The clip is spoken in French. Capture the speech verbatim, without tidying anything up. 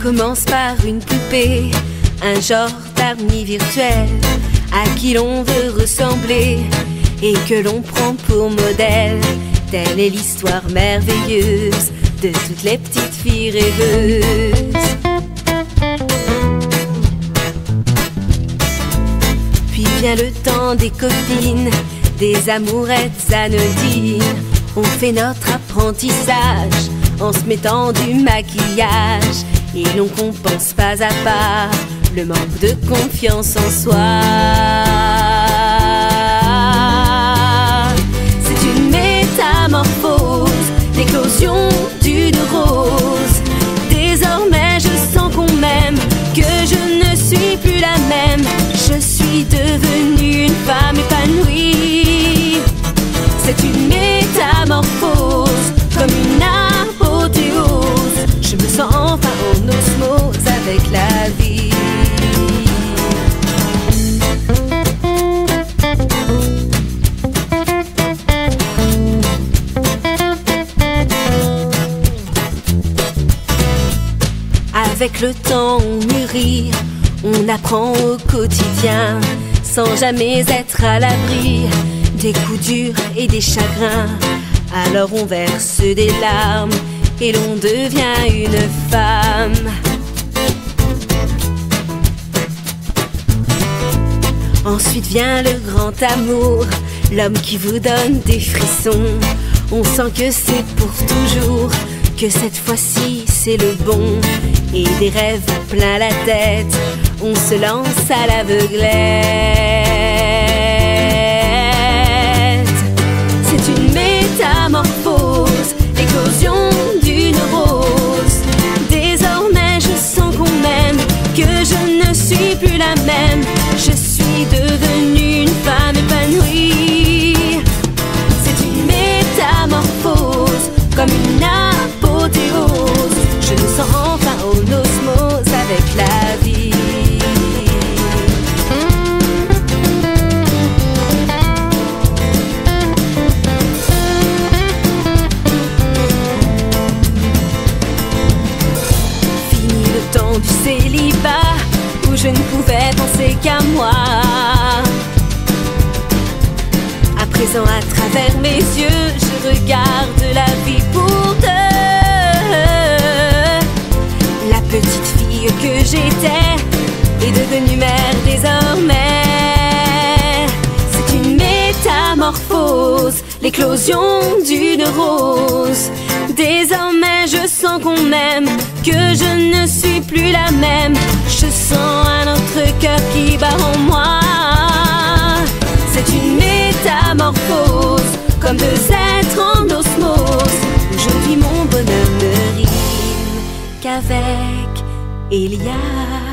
commence par une poupée, un genre d'amis virtuel à qui l'on veut ressembler et que l'on prend pour modèle. Telle est l'histoire merveilleuse de toutes les petites filles rêveuses. Puis vient le temps des copines, des amourettes anodines. On fait notre apprentissage en se mettant du maquillage et l'on compense pas à pas le manque de confiance en soi. C'est une métamorphose, l'éclosion d'une rose. Désormais je sens qu'on m'aime, que je ne suis plus la même. Je suis devenue une femme épanouie. C'est une métamorphose, comme une apothéose. Je me sens enfin en osmose avec la vie. Avec le temps on mûrit, on apprend au quotidien, sans jamais être à l'abri des coups durs et des chagrins. Alors on verse des larmes et l'on devient une femme. Ensuite vient le grand amour, l'homme qui vous donne des frissons. On sent que c'est pour toujours, que cette fois-ci c'est le bon. Et des rêves plein la tête, on se lance à l'aveuglette. C'est une métamorphose, l'éclosion d'une rose. Désormais je sens qu'on m'aime, que je ne suis plus la même. Je suis devenue une femme épanouie. C'est une métamorphose, comme une apothéose. Je me sens enfin en osmose avec la vie. Fini le temps du célibat, où je ne pouvais penser qu'à moi. À présent, à travers mes yeux, je regarde la vie pour deux. La petite fille que j'étais est devenue mère désormais. C'est une métamorphose, l'éclosion d'une rose. Désormais je sens qu'on m'aime, que je ne suis plus la même. Je sens un autre cœur qui bat en moi. C'est une métamorphose, comme deux êtres en osmose. Aujourd'hui mon bonheur ne rime qu'avec Elia.